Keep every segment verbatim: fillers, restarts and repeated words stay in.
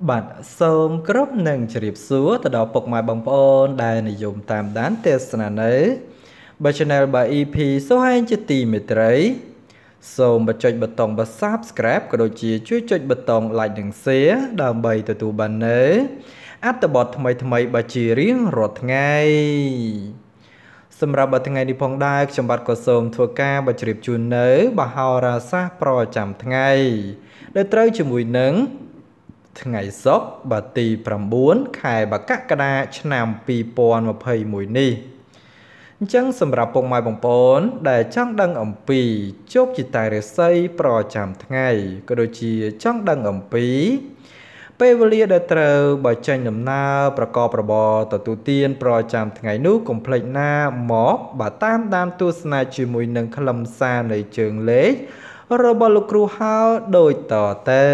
បាទសូមគោរពនឹងជម្រាបសួរទៅដល់ពុកម៉ែបងប្អូនដែលនិយមតាមដានទស្សនានៅបើ Channel បាទ អ៊ី ភី សូហែងជាទីមេត្រីសូមបញ្ចុចប៊ូតុង Subscribe ក៏ដូចជាជួយចុចប៊ូតុង Like និង Share ដើម្បីទទួលបាននូវអត្ថបទថ្មីៗបាទជារៀងរាល់ថ្ងៃសម្រាប់ថ្ងៃនេះផងដែរខ្ញុំបាទក៏សូមធ្វើការបញ្ជ្រាបជូននៅបហោរាសាស្ត្រប្រចាំថ្ងៃដែលត្រូវជាមួយនឹងថ្ងៃសុក្របាទទី9ខែមកក្កដាឆ្នាំពីរពាន់ម្ភៃមួយនេះអញ្ចឹងសម្រាប់ពុកម៉ែបងប្អូនដែលចង់ដឹងអំពីជោគជតារាសីប្រចាំថ្ងៃក៏ដូចជាចង់ដឹងអំពីពេលវេលាដែលត្រូវបើចេញដំណើរប្រកបរបរទទួលទានប្រចាំថ្ងៃនោះកុំភ្លេចណាមកបាទតាមដានទស្សនាជាមួយនឹងខ្លឹមសារនៃជើងលេខរបស់លោកគ្រូហៅដូចតទៅ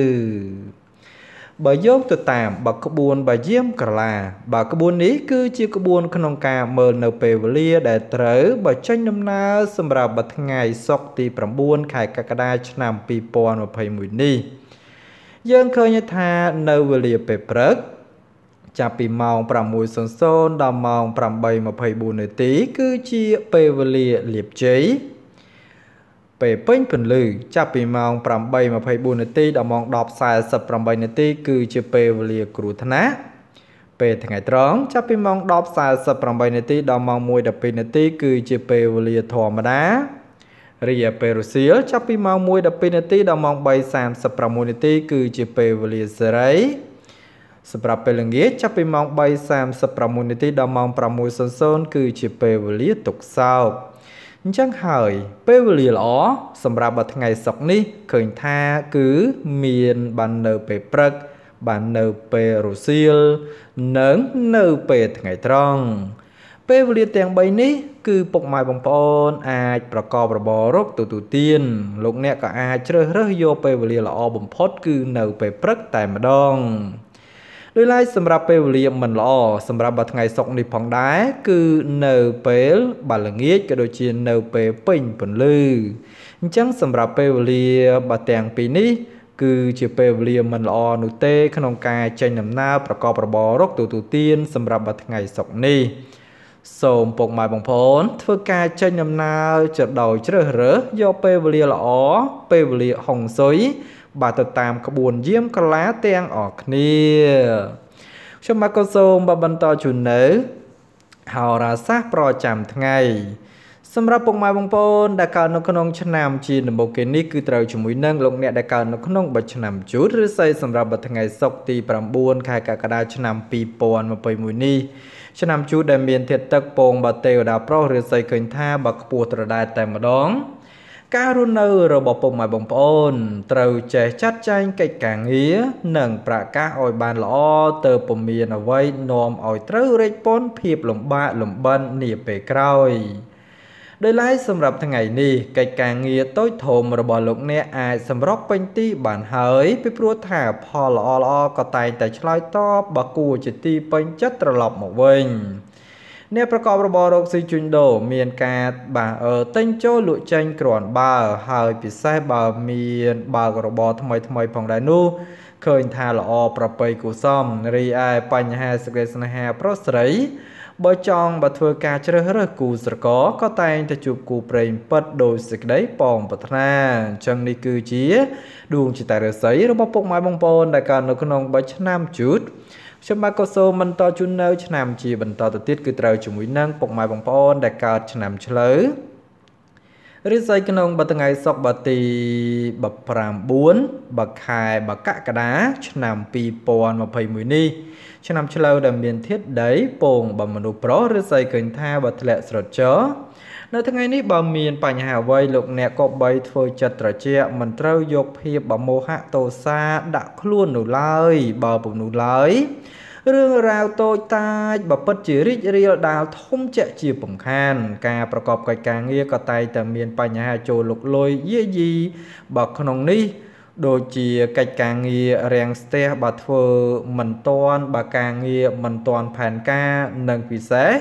បើយកទៅតាមបើក្បួនបើយាមក្រឡាបើក្បួននេះគឺជាក្បួនក្នុងការមើលនៅពេលវេលាដែលត្រូវបើចេញដំណើរសម្រាប់ថ្ងៃសុក្រទី9ខែកក្កដាឆ្នាំពីរពាន់ម្ភៃមួយនេះយើងឃើញថានៅវេលាពេលព្រឹកចាប់ពីម៉ោងប្រាំមួយដល់ម៉ោងប្រាំបីម្ភៃបួននាទីគឺជាពេលវេលាលាភជ័យពេលពេញពន្លឺចាប់ពីម៉ោងប្រាំបីម្ភៃបួននាទីដល់ម៉ោងដប់សែសិបប្រាំបីនាទីគឺជាពេលវេលាគ្រោះថ្នាក់ពេលថ្ងៃត្រង់ចាប់ពីម៉ោងដប់សែសិបប្រាំបីនាទីដល់ម៉ោងមួយដល់ពីរនាទីគឺជាពេលវេលាធម្មតារីឯពេលរសៀលចាប់ពីម៉ោងមួយដល់ពីរនាទីដល់ម៉ោងបីសាមសិបប្រាំមួយនាទីគឺជាពេលវេលាសេរីសម្រាប់ពេលល្ងាចចាប់ពីម៉ោងបីសាមសិបប្រាំមួយនាទីដល់ម៉ោងប្រាំមួយគឺជាពេលវេលាទុក្ខសោកអញ្ចឹងហើយពេលវេលាល្អសម្រាប់ថ្ងៃសុក្រនេះឃើញថាគឺមានបាននៅពេលព្រឹកបាននៅពេលរសៀលនិងនៅពេលថ្ងៃត្រង់ពេលវេលាទាំងបីនេះគឺពុកម៉ែបងប្អូនអាចប្រកបរបររកទទួលទានលោកអ្នកក៏អាចជ្រើសរើសយកពេលវេលាល្អបំផុតគឺនៅពេលព្រឹកតែម្ដងដោយឡែកសម្រាប់ពេលវេលាមិនល្អសម្រាប់ថ្ងៃសុក្រនេះផងដែរគឺនៅពេលបាល្ងាចក៏ដូចជានៅពេលពេញពន្លឺអញ្ចឹងសម្រាប់ពេលវេលាបាទាំងពីរនេះគឺជាពេលវេលាមិនល្អនោះទេក្នុងការចេញដំណើរប្រកបរបររកទទួលទានសម្រាប់ថ្ងៃសុក្រនេះសូមពុកម៉ែបងប្អូនធ្វើការចេញដំណើរចដោយជ្រើសរើសយកពេលវេលាល្អពេលវេលាហុងស៊ុយបាទទៅតាមក្បួនយាមកលាទាំងអស់គ្នាខ្ញុំបាទក៏សូមបន្តជូននៅហោរាសាស្ត្រប្រចាំថ្ងៃសម្រាប់ពុកម៉ែបងប្អូនដែលកើតនៅក្នុងឆ្នាំជាដំបូងគេនេះគឺត្រូវជាមួយនឹងលោកអ្នកដែលកើតនៅក្នុងបិទឆ្នាំជូតឬស្សីសម្រាប់ថ្ងៃសុក្រទី9ខែកក្កដាឆ្នាំពីរពាន់ម្ភៃមួយនេះឆ្នាំជូតដែលមានធាតុទឹកពងបាទេវតាប្រុសឬស្សីឃើញថាបើខ្ពស់ត្រដែតតែម្ដងការរស់នៅរបស់ពុកម៉ែបងប្អូនត្រូវចេះចាត់ចែងកិច្ចការងារនិងប្រកាសឲ្យបានល្អទៅពុំមានអ្វីនាំឲ្យត្រូវរែកពន្ធភាពលំបាកលំបិននាពេលក្រោយដោយឡែកសម្រាប់ថ្ងៃនេះកិច្ចការងារតូចធំរបស់លោកអ្នកអាចសម្រុកពេញទីបានហើយពីព្រោះថាផលល្អល្អក៏តែងតែឆ្លើយតបបើគួរជាទីពេញចិត្តត្រឡប់មកវិញអ្នកប្រកបរបររកស៊ីជួញដូរមានការបាទអឺទិញចូលលក់ចេញគ្រាន់បើហើយពិសេសបើមានបើករបរថ្មីថ្មីផងដែរនោះឃើញថាល្អប្រពៃគូសំរីឯបញ្ហាសេចក្តីស្នេហាប្រុសស្រីបើចង់បើធ្វើការជ្រើសរើសគូស្រករក៏តែងតែជួបគូព្រេងពិតដោយសេចក្តីប៉ងប្រាថ្នាអញ្ចឹងនេះគឺជាដួងជតារាសីរបស់ពុកម៉ែបងប្អូនដែលកើតនៅក្នុងបិទឆ្នាំជូតខ្ញុំបាទក៏សូមបន្តជូននៅឆ្នាំជាបន្តទៅទៀតគឺត្រូវជាមួយនឹងពុកម៉ែបងប្អូនដែលកើតឆ្នាំឆ្លូវរិស័យក្នុងបថ្ងៃសុក្របាទទីប្រាំបួនបខែមកក្កដាឆ្នាំពីរពាន់ម្ភៃមួយនេះឆ្នាំឆ្លូវដែលមានធាតុដីពងបើមនុស្សប្រុសរិស័យឃើញថាបើធ្លាក់ស្រត់ចរនៅថ្ងៃនេះបើមានបញ្ហាអ្វីលោកអ្នកក៏បីធ្វើចិត្តត្រជាក់មិនត្រូវយកភាពបមោហៈទោសាដាក់ខ្លួននោះឡើយបើពុំនោះឡើយរឿងរ៉ាវតូចតាចបើពិតជារីករាលដាលធំជាក់ជាពំខានការប្រកបកិច្ចការងារក៏តែងតែមានបញ្ហាចូលលុកលុយយាយីបើក្នុងនេះដូចជាកិច្ចការងាររាំងស្ទះបើធ្វើមិនទាន់បើការងារមិនទាន់ផែនការនិងពិសេស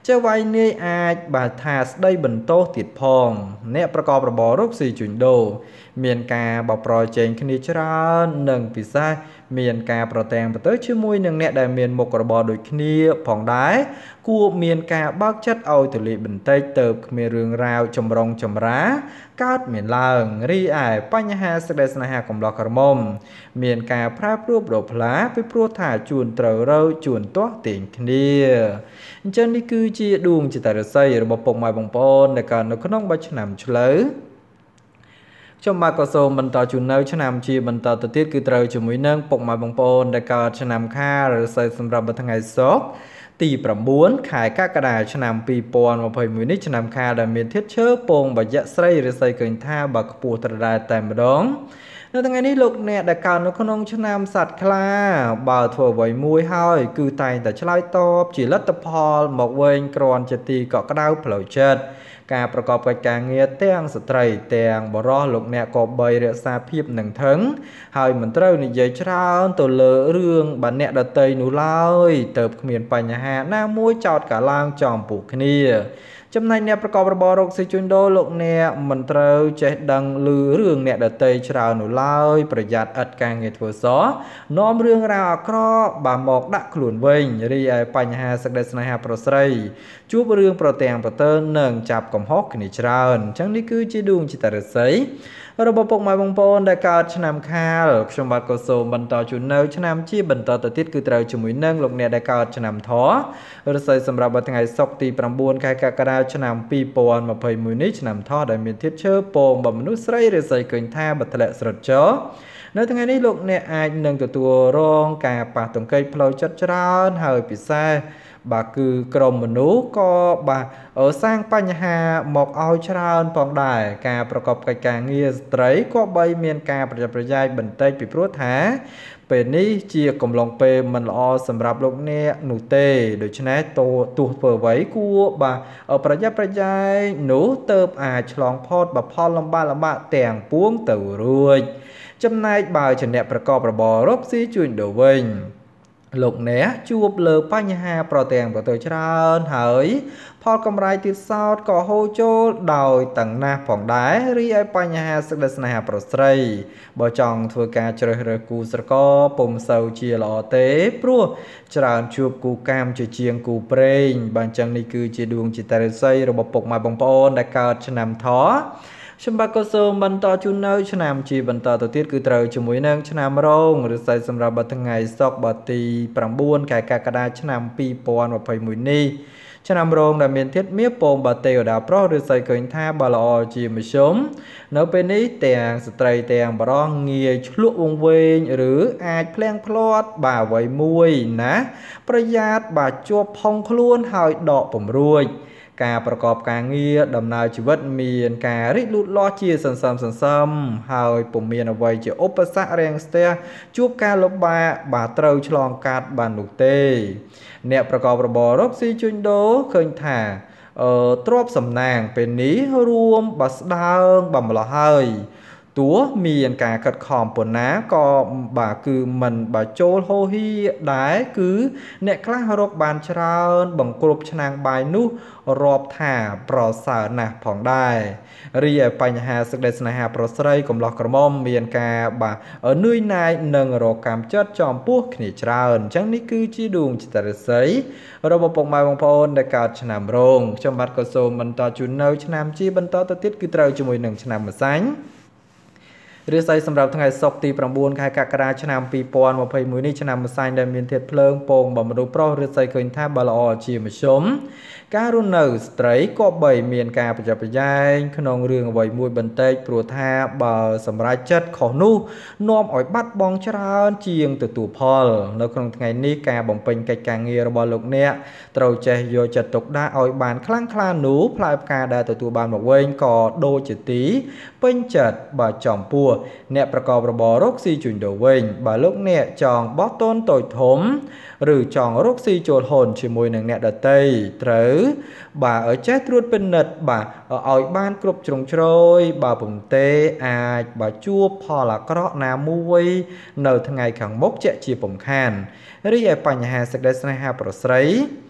จะไว้เนี่ยอาจบาดทาสได้บรรโตติดพองเนี่ยประกอบระบอบรบสี่จุดโดเมียนกาบปรอยเจงคณิชราหนึ่งปีซ่าเมียนกาประแตงประเตยชื่อมวยหนึ่งเนี่ยได้เมียนมกระบอโดยคณีผ่องได้กูเมียนกาบักชัดเอาตุลีบันเตยเติบเมียเรื่องราวจำรองจำร้ากาดเมียนลางรีไอปัญหาสเดสนาหากรมลอกระมมเมียนกาพระรูปโดพลาไปพรวดถ่าจูนเตรเราจูนตัวเตียงคณีจันนี่คือจีดวงจิตรไซระบบปกหมายบงปอนในการนกน้องบัชนำเฉลยชมมากระโซบรรทาจุนเนอชนำชีบรรทาตติดคือเตรจมุยเนื่องปกหมายบงปอนในการชนำค่าหรือใส่สำหรับบัตรไงซอกตีประมวลขายก้ากระดาษชนำปีปอนมาเผยมือนิชนำค่าดำเนินเทศเชื้อปงบัยะไซหรือใส่เกินท่าบักปูตระได้แต่มาดองในทางนี้ลูกเนี่ยได้การนกน้องชนำสัตว์คลาบ่าวถั่วใบมวยห้อยคือไตแต่ชลายตอบจีรัตพอลหมอกเวงกรอนจะตีเกาะกระดาวเผาเชิดการประกอบกับการเงียเตียงสตรีเตียงบรอลูกเนี่ยกอบใบเรียซาพีบหนึ่งทั้งหายเหมือนเต้าในใหญ่เช้าตัวเลอเรื่องบันเนี่ยดัดเตยหนูเล่าเติบเมียนปัญหาหน้ามวยจอดกะล่างจอมปุกนี่จำนายเนี่ยประกอบระบอบรกสิจุนโดลูกเนี่ยมันเต้าเจดังลือเรื่องเนี่ยดัดเตยเช้าหนูเล่าประหยัดอัดการเงียทัวซอน้อมเรื่องราวครอบบาหมอกดักขลุ่นเวงรีไอปัญหาสักเดสนาหาโปรไซจูบเรื่องโปรเตียงโปรเตอร์หนึ่งจับกลมฮอกนิชราอนจังนี่คือจีดวงจิตรไซระบบปกหมายบงปอนได้การชนำข้าวชมบัตรกโซบรรทาจุนเนอชนำชีบรรทาตติดคือเตาจมุยเนื่องลงเนี่ยได้การชนำท้อรใส่สำหรับบัตรไงซอกตีประมวลคายกระดาชนำปีปอนมาเผยมือนิชนำท้อได้มีทิศเชื่อโปงบำมนุษย์ไรรใส่เกินท่าบัตรละสดจ้อในทางนี้ลูกเนี่ยอาจหนึ่งตัวตัวรองกาปากตรงเกยพลอยจัดจราหายปิซ่าบาคือกรมมนุษย์ก็บาเออสร้างปัญหาหมอกเอาชราญปองได้การประกอบกับการเงียสไตรก็ใบเมียนการประจับประยายบันเตยปิพรวดหาเป็นนี้เจียกลมลงเปมันละอสำหรับลูกเนี่ยหนูเตโดยชนะตัวตัวเปิดไว้กูบาเออประยับประยายหนูเติบอาฉลองพอดแบบพอลำบากลำบากแต่งป้วงเต่ารวยจำนายบ่ายชนะประกอบระบอบรบซีจุนเดวินลูกเนี้ยจูบเลือปัญหาโปรเตียงโปรเตอร์ชราหายพอกำไรติดซอดก่อโฮโจดอยตั้งหน้าผ่องได้รีไอปัญหาสักเดสนาโปรไซบ่จองทัวการเจริญกูสกอปุ่มเซาเชียลอเต้ปลัวจราจูบกูกามเจียงกูเปรงบางจังนี่คือจีดวงจิตรไซระบบปกมาบงปอนได้การชนำท้อชมบักกโซบรรทาจุนเนอชนามจีบรรทาตัวติดคือเตาจมวยนังชนามรงหรือใส่สำหรับบัตรไงซอกบัตตีปรำบุญไก่กากระดาชนามปีปอนว่าไฟมุยนี่ชนามรงดำเนินเทศเมียโปงบัตเตอดาเพราะหรือใส่เกินท่าบาลอจีมชมเนื้อเป็นนี้แต่งสไตรแต่งบรองเงียชลุวงเวงหรืออาจเพลงพลอดบ่าไว้มวยนะประหยัดบาดจวบพองคล้วนหายดอกผมรวยการประกอบการเงียดำนาชีวิตมีการริลุดล้อเชียสันซ้ำสันซ้ำหายปุ่มเมียนเอาไว้จะอุปสรรคแรงสเตะจูบการลบบาบาเตาฉลองการบานลูกเต้เนี่ยประกอบระบอบรบซีจุนโดเคยถ่าเอ่อตรอบสำนางเป็นนี้รวมบัสดาวบำละหายตัวมีการขัดขอมปนน้าก็บ่าคือมันบ่าโจลโฮฮีได้คือเนคลาฮรกบานชราญบังกรุบชนางบายนุรอบถ่าปลอสาหนักผ่องได้เรียปัญหาสักเดสนาหาปลอสไรกลมหลอกกระมอมมีนกาบ่าเออนุยนายหนึ่งรอกามจัดจอมพวกขณิชราญจังนี้คือจีดวงจิตรไซระบบปกหมายบางพลในการชนามรงชมบัตรกโซมบรรทาจุนเนอชนามจีบรรทาตติดคือเตาจมวยหนึ่งชนามมาสังหรือใส่สำหรับทั้งไงซอกตีประมวลคายกากระดาชนามปีปอนมาเพยมือนี้ชนามมาสังได้มีเทศเพลิงโป่งบำรุงเพราะหรือใส่เคยท่าบาลอจีมชมการุณเนอสไตรก็ใบเมียนการประจับประยายขนองเรื่องไว้มวยบันเตยปลัวท่าบาสำรายจัดของนู้นอมอ่อยบัดบองชราเจียงตัวตัวพอลในครั้งไงนี้การบ่มเป็นไก่กางเงียระบอลลูกเนี่ยเตาใจโยจัดตกได้อ่อยบานคลั่งคลาหนูพลายกาได้ตัวตัวบานบอกเวงก่อโดจิตตีเป็นจัดบาจอมปัวเนี่ยประกอบระบอรกซีจุนโดเวงบาลูกเนี่ยจองบอต้นต่อยถมหรือจองรกซีโจลหนชิมวยหนึ่งเนี่ยดัดเตยหรือบ่าเออแจ๊ตรูดเป็นเน็ตบ่าเออเอาบ้านกรุบจงโจยบ่าปุ่มเตอาบ่าจูบพอละกระนามวยเนอทั้งไงขังมกเจจีปุ่มขานเรียปัญหาสักเดสนาหาปรสไรก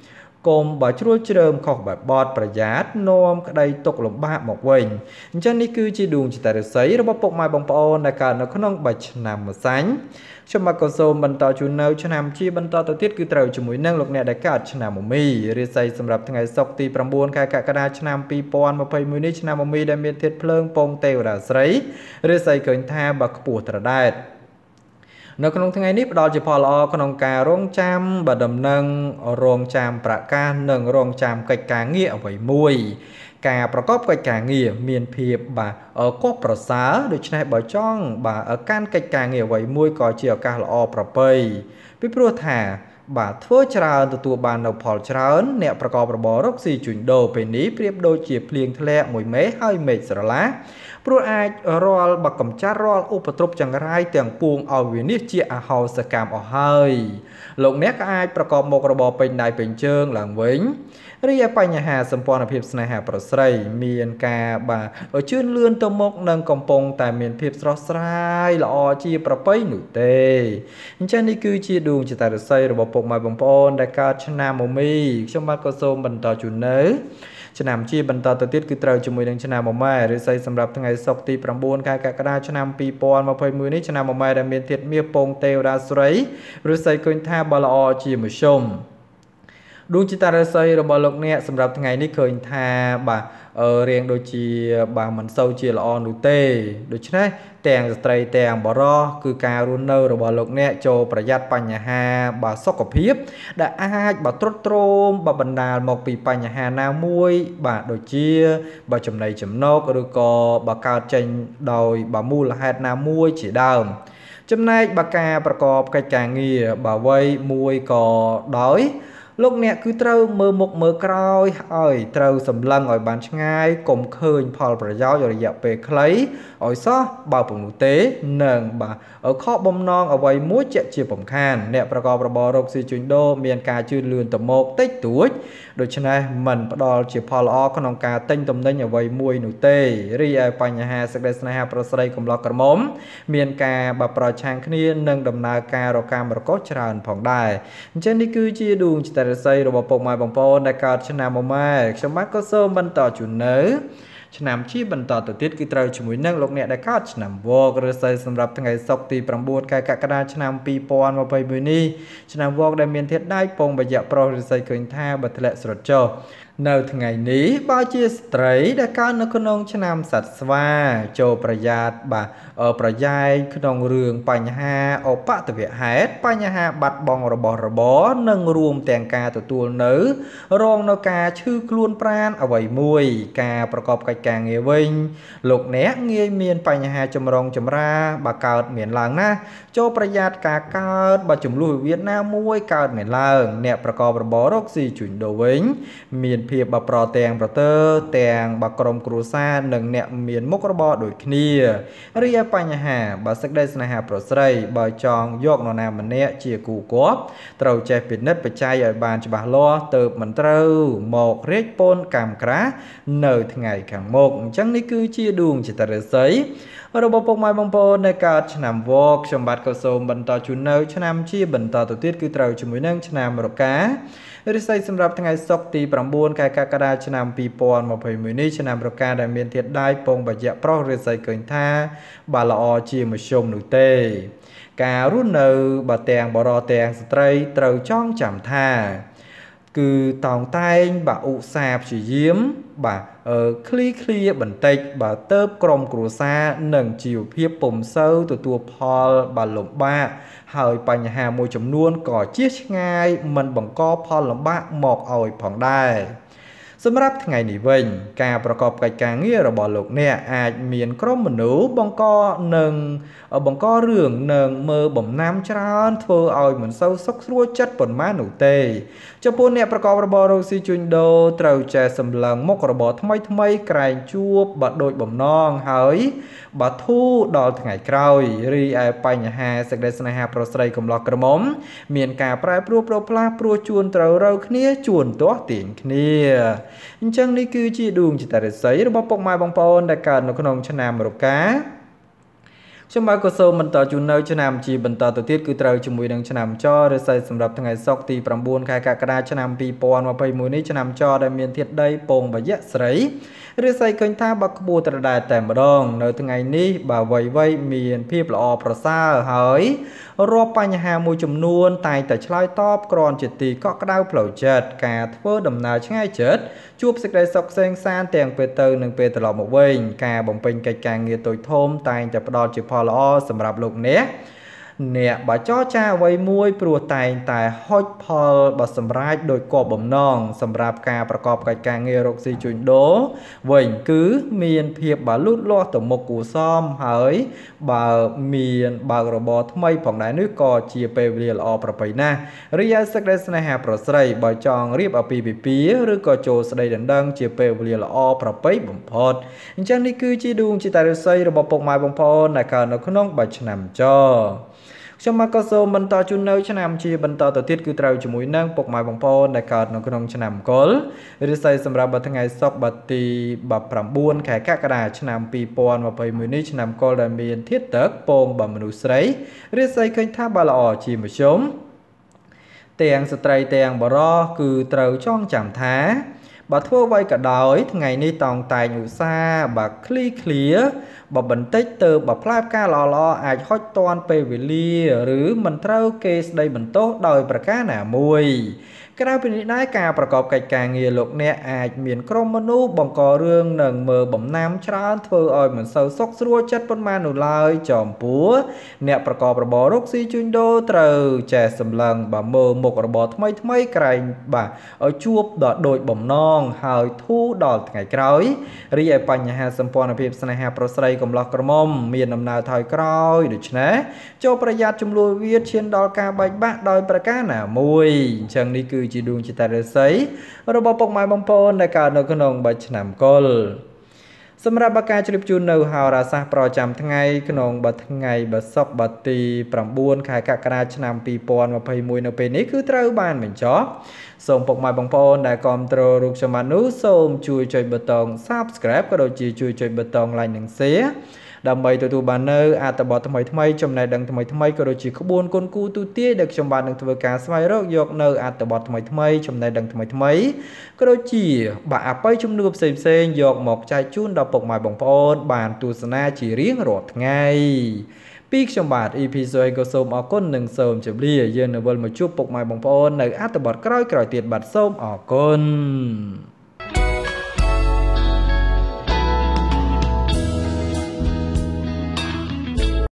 កុំបើជ្រួលជ្រើមខុសបែបបត់ប្រយ័ត្ននាំក្តីទុកលំបាកមកវិញអញ្ចឹងនេះគឺជាដួងចិត្តរាសីរបស់ពុកម៉ែបងប្អូនដែលកើតនៅក្នុងបិទឆ្នាំម្សាញ់ខ្ញុំបាទក៏សូមបន្តជូននៅឆ្នាំជាបន្តទៅទៀតគឺត្រូវជាមួយនឹងលោកអ្នកដែលកើតឆ្នាំមមីរាសីសម្រាប់ថ្ងៃសុក្រទី9ខែកក្កដាឆ្នាំពីរពាន់ម្ភៃមួយនេះឆ្នាំមមីដែលមានធាតុភ្លើងពងទេវតាស្រីរាសីឃើញថាបើខ្ពស់ត្រដែតនៅក្នុងថ្ងៃនេះផ្ដល់ជាផលល្អក្នុងការរងចាំបដំណឹងរងចាំប្រកាសនិងរងចាំកិច្ចការងារអ្វីមួយការប្រកបកិច្ចការងារមានភាពបាទកប់ប្រសើរដូច្នេះបើចង់បាទកាន់កិច្ចការងារអ្វីមួយក៏ជាឱកាសល្អប្រពៃពីព្រោះថាបាទធ្វើច្រើនទទួលបាននៅផលច្រើនអ្នកប្រកបរបររកស៊ីជួញដូរពេលនេះប្រៀបដូចជាភ្លៀងធ្លាក់មួយមេឃហើយមេឃស្រឡះព្រោះអាចរាល់បកកំចាត់រាល់ឧបទ្រពចង្រៃទាំងពួងឲ្យវានេះជាអហោសកម្មអស់ហើយលោកអ្នកក៏អាចប្រកបមុខរបរពេញដៃពេញជើងឡើងវិញរីឯបញ្ហាសម្ព័ន្ធភាពស្នេហាប្រស្រីមានការបាទជឿនលឿនទៅមុខនិងកំពុងតែមានភាពស្រស់ស្រាយល្អជាប្រពៃនោះទេអញ្ចឹងនេះគឺជាដួងចិត្តរាសីរបស់ពុកម៉ែបងប្អូនដែលកើតឆ្នាំមមីខ្ញុំបាទក៏សូមបន្តជូននៅឆ្នាំជាបន្តទៅទៀតគឺត្រូវជាមួយនឹងឆ្នាំមម៉ែរាសីសម្រាប់ថ្ងៃសុក្រទី9ខែកក្កដាឆ្នាំពីរពាន់ម្ភៃមួយនេះឆ្នាំមម៉ែដែលមានធាតុមាសពងទេវតាស្រីរាសីឃើញថាបើល្អជាមធ្យមដួងចិត្តរាសីរបស់លោកអ្នកសម្រាប់ថ្ងៃនេះឃើញថាបាទរៀងដូចជាបាទមិនសូវជាល្អនោះទេដូច្នេះទាំងស្ត្រីទាំងបរោះគឺការរស់នៅរបស់លោកអ្នកចូលប្រយ័ត្នបញ្ហាបាទសុខភាពដែលអាចបាទទ្រុឌទ្រោមបាទបណ្ដាលមកពីបញ្ហាណាមួយបាទដូចជាបាទចំណីចំណោកឬក៏បាទកើតចេញដោយបាទមូលហេតុណាមួយជាដើមចំណែកបាទការប្រកបកិច្ចការងារបាទវ័យមួយក៏ដោយលោកអ្នកគឺត្រូវមើលមុខមើលក្រោយហើយត្រូវសម្លឹងឲ្យបានឆ្ងាយកុំឃើញផលប្រយោជន៍រយៈពេលខ្លីឲ្យសោះបើពុំនោះទេនឹងបាទខកបំណងអ្វីមួយជាក់ជាបំខានអ្នកប្រកបរបររកស៊ីជួញដូរមានការជឿនលឿនទៅមកតិចតួចដូច្នេះមិនផ្ដល់ជាផលល្អក្នុងការទិញទំនិញអ្វីមួយនោះទេរីឯបញ្ហាសេចក្តីស្នេហាប្រស្រីកំឡោះក្រមុំមានការបាប្រឆាំងគ្នានិងដំណើរការរកាមរកូសច្រើនផងដែរអញ្ចឹងនេះគឺជាដួងចិត្តរាសីរបស់ពុកម៉ែបងប្អូនដែលកើតឆ្នាំមម៉ែខ្ញុំបាទក៏សូមបន្តជូននៅឆ្នាំជាបន្តទៅទៀតគឺត្រូវជាមួយនឹងលោកអ្នកដែលកើតឆ្នាំវករាសីសម្រាប់ថ្ងៃសុក្រទី9ខែកក្កដាឆ្នាំពីរពាន់ម្ភៃមួយនេះឆ្នាំវកដែលមានធាតុដែកពងបយៈប្រុសរាសីឃើញថាបើធ្លាក់ស្រត់ចុះនៅថ្ងៃនេះបើជាស្ត្រីដែលកើតនៅក្នុងឆ្នាំសត្វស្វាចូលប្រយ័ត្នបាទប្រយែងក្នុងរឿងបញ្ហាអបតវហេតុបញ្ហាបាត់បង់របស់របរនិងរួមទាំងការទទួលនៅរងនៅការឈឺខ្លួនប្រាណអ្វីមួយការប្រកបកិច្ចការងារវិញលោកអ្នកងាយមានបញ្ហាចម្រងចម្រាបើកើតមានឡើងណាចូលប្រយ័ត្នការកើតបើចំនួនវិវាទណាមួយកើតមានឡើងអ្នកប្រកបរបររកស៊ីជួញដូរវិញមានភាពបប្រទាំងប្រទើទាំងបក្រុមគ្រួសារនិងអ្នកមានមុខរបរដូចគ្នារីឯបញ្ហាបើសេចក្តីស្នេហាប្រស្រីបើចង់យកនរណាម្នាក់ជាគូគប់ត្រូវចេះពិនិត្យបច្ច័យឲ្យបានច្បាស់លាស់ទើបមិនត្រូវមករេចពនកម្មក្រាស់នៅថ្ងៃខាងមុខអញ្ចឹងនេះគឺជាដួងចិត្តរាសីរបស់ពុកម៉ែបងប្អូនដែលកើតឆ្នាំវកខ្ញុំបាទក៏សូមបន្តជូននៅឆ្នាំជាបន្តទៅទៀតគឺត្រូវជាមួយនឹងឆ្នាំរការាសីសម្រាប់ថ្ងៃសុក្រទី9ខែកក្កដាឆ្នាំពីរពាន់ម្ភៃមួយនេះឆ្នាំរកាដែលមានធាតុដែកពងបយៈប្រុសរាសីឃើញថាបើល្អជាមធ្យមនោះទេការរស់នៅបើទាំងបរិទាំងស្ត្រីត្រូវចងចាំថាគឺតោងតែងបាទឧស្សាហ៍ព្យាយាមបាទឃ្លីឃ្លាបន្តិចបាទទៅក្រុមគ្រួសារនិងជីវភាពពុំសូវទទួលផលបាទលំបាកហើយបញ្ហាមួយចំនួនក៏ជៀសឆ្ងាយមិនបង្កផលលំបាកមកឲ្យផងដែរសម្រាប់ថ្ងៃនេះវិញការប្រកបកិច្ចការងាររបស់លោកអ្នកអាចមានក្រុមមនុស្សបង្កនឹងបង្ករឿងនឹងមើលបំណាំច្រើនធ្វើឲ្យមិនសូវសុខស្រួលចិត្តប៉ុន្មាននោះទេចំពោះអ្នកប្រកបរបររកស៊ីជួញដូរត្រូវចេះសម្លឹងមុខរបរថ្មីថ្មីក្រែងជួបបាត់ដូចបំណងហើយបាត់ធូរដល់ថ្ងៃក្រោយរីឯបញ្ហាសេចក្តីស្នេហាប្រស្រីកំឡោះក្រមុំមានការប្រែប្រួលប្រផ្លាស់ព្រោះជួនត្រូវរើគ្នាជួនទាស់ទាញគ្នាអញ្ចឹងនេះគឺជាដួងចិត្តរាសីរបស់ពុកម៉ែបងប្អូនដែលកើតនៅក្នុងឆ្នាំរកាខ្ញុំបាទក៏សូមបន្តជូននៅឆ្នាំជាបន្តទៅទៀតគឺត្រូវជាមួយនឹងឆ្នាំចឬស័យសម្រាប់ថ្ងៃសុក្រទី9ខែកក្កដាឆ្នាំពីរពាន់ម្ភៃមួយនេះឆ្នាំចដែលមានធាតុដីពងបយៈស្រីឬស័យឃើញថាបើក្បួនត្រដែតតែម្ដងនៅថ្ងៃនេះបើវ័យវ័យមានភាពល្អប្រសើរហើយរាប់បញ្ហាមួយចំនួនតែងតែឆ្លើយតបគ្រាន់ជាទីកក់ក្ដៅផ្លូវចិត្តការធ្វើដំណើរឆ្ងាយចិត្តជួបសេចក្តីសុខក្សេងសាន្តទាំងពេលទៅនិងពេលត្រឡប់មកវិញការបំពេញកិច្ចការងារតូចធំតែងតែផ្ដល់ជាផលល្អសម្រាប់លោកអ្នកអ្នកបើចរចាអ្វីមួយព្រោះតែងតែហុចផលបើសម្រាប់ដោយគបបំណងសម្រាប់ការប្រកបកិច្ចការងាររកស៊ីជួញដូរវិញគឺមានភាពបើលូតលាស់ទៅមុខគួរសមហើយបើមានបើករបរថ្មីផងដែរនេះក៏ជាពេលវេលាល្អប្រពៃណាស់រីឯសេចក្តីស្នេហាប្រស្រីបើចង់រៀបអាពាហ៍ពិពាហ៍ឬក៏ចូលស្តីដណ្ដឹងជាពេលវេលាល្អប្រពៃបំផុតអញ្ចឹងនេះគឺជាដួងជាតារាសីរបស់ពុកម៉ែបងប្អូនដែលកើតនៅក្នុងបច្ចឆ្នាំចខ្ញុំមកក៏សូមបន្តជូននៅឆ្នាំជាបន្តទៅទៀតគឺត្រូវជាមួយនឹងពុកម៉ែបងប្អូនដែលកើតនៅក្នុងឆ្នាំកុលឬស័យសម្រាប់ថ្ងៃសុក្រទី9ខែកក្កដាឆ្នាំពីរពាន់ម្ភៃមួយនេះឆ្នាំកុលដែលមានធាតុទឹកពងបើមនុស្សស្រីឬស័យឃើញថាបើល្អជាមធ្យមទាំងស្ត្រីទាំងបរោះគឺត្រូវចងចាំថាបើធ្វើអ្វីក៏ដោយថ្ងៃនេះតង់តែងឧស្សាហ៍បើឃ្លីឃ្លាបើបន្តិចទៅបើផ្លែផ្កាល្អល្អអាចហុចតាន់ពេលវេលាឬមិនត្រូវគេស្ដីបន្ទោសដោយប្រការណាមួយក្រៅពីនេះដែរការប្រកបកិច្ចការងារលោកអ្នកអាចមានក្រុមមនុស្សបង្ករឿងនឹងមើលបំណាំច្រើនធ្វើឲ្យមិនសូវសុខស្រួលចិត្តប៉ុន្មាននោះឡើយចំពោះអ្នកប្រកបរបររកស៊ីជួញដូរត្រូវចេះសម្លឹងបើមើលមុខរបរថ្មីថ្មីក្រែងបាទឲ្យជួបដល់ដូចបំណងហើយធូរដល់ថ្ងៃក្រោយរីឯបញ្ហាសម្ព័ន្ធភាពស្នេហាប្រុសស្រីកំឡោះក្រមុំមានដំណើរថយក្រោយដូច្នេះចូលប្រយ័ត្នចំនួនវាឈានដល់ការបែកបាក់ដោយប្រការណាមួយអញ្ចឹងនេះគឺជាដួងចិត្តរាសីរបស់ពុកម៉ែបងប្អូនដែលកើតនៅក្នុងបច្ចឆ្នាំកុលសម្រាប់ការជ្រាបជូននៅហោរាសាស្ត្រប្រចាំថ្ងៃក្នុងបទថ្ងៃបសុក្របទី9ខែកក្កដាឆ្នាំពីរពាន់ម្ភៃមួយនៅពេលនេះគឺត្រូវបានបញ្ចប់សូមពុកម៉ែបងប្អូនដែលគាំទ្ររូបខ្ញុំបាននោះសូមជួយចុចប៊ូតុង Subscribe ក៏ដូចជាជួយចុចប៊ូតុង Like និង Share ដើម្បីទទួលបាននៅអត្ថបទថ្មីថ្មីចំណេះដឹងថ្មីថ្មីក៏ដូចជាក្បួនគុនគូទូទាយដែលខ្ញុំបាននឹងធ្វើការស្វែងរកយកនៅអត្ថបទថ្មីថ្មីចំណេះដឹងថ្មីថ្មីក៏ដូចជាបាក់អបិយជំនួបផ្សេងផ្សេងយកមកចែកជូនដល់ពុកម៉ែបងប្អូនបានទស្សនាជារៀងរាល់ថ្ងៃពីខ្ញុំបាទ អ៊ី พี សូក៏សូមអរគុណនិងសូមជម្រាបយើងនៅវិលមកជួបពុកម៉ែបងប្អូននៅអត្ថបទក្រោយៗទៀតបាទសូមអរគុណ